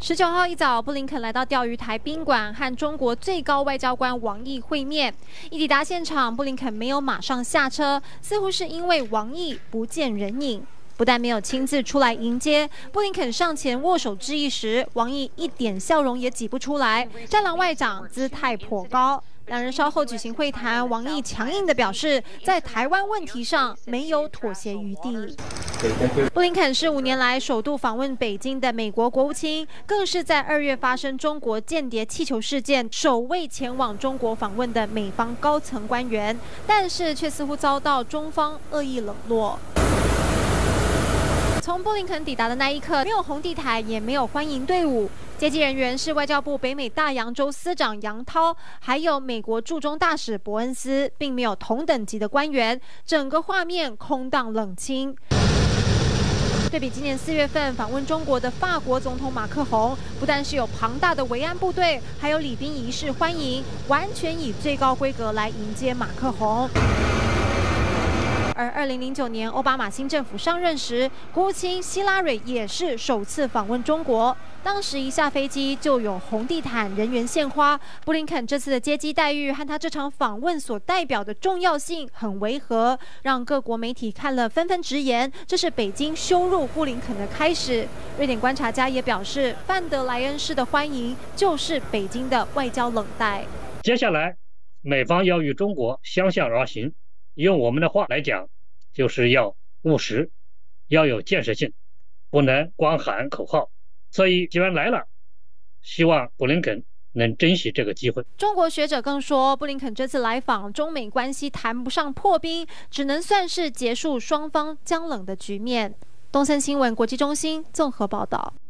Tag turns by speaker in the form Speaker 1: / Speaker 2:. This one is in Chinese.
Speaker 1: 19号一早，布林肯来到钓鱼台宾馆和中国最高外交官王毅会面。一抵达现场，布林肯没有马上下车，似乎是因为王毅不见人影。不但没有亲自出来迎接，布林肯上前握手致意时，王毅一点笑容也挤不出来。战狼外长姿态颇高。两人稍后举行会谈，王毅强硬地表示，在台湾问题上没有妥协余地。布林肯是5年来首度访问北京的美国国务卿，更是在2月发生中国间谍气球事件首位前往中国访问的美方高层官员，但是却似乎遭到中方恶意冷落。从布林肯抵达的那一刻，没有红地毯，也没有欢迎队伍。接机人员是外交部北美大洋洲司长杨涛，还有美国驻中大使伯恩斯，并没有同等级的官员。整个画面空荡冷清。对比今年4月份访问中国的法国总统马克宏，不但是有庞大的维安部队，还有礼宾仪式欢迎，完全以最高规格来迎接马克宏。而2009年奥巴马新政府上任时，国务卿希拉蕊也是首次访问中国。当时一下飞机就有红地毯、人员献花。布林肯这次的接机待遇和他这场访问所代表的重要性很违和，让各国媒体看了纷纷直言，这是北京羞辱布林肯的开始。瑞典观察家也表示，范德莱恩式的欢迎就是北京的外交冷待。
Speaker 2: 接下来，美方要与中国相向而行。用我们的话来讲，就是要务实，要有建设性，不能光喊口号。所以既然来了，希望布林肯能珍惜这个机会。
Speaker 1: 中国学者更说，布林肯这次来访，中美关系谈不上破冰，只能算是结束双方僵冷的局面。东森新闻国际中心综合报道。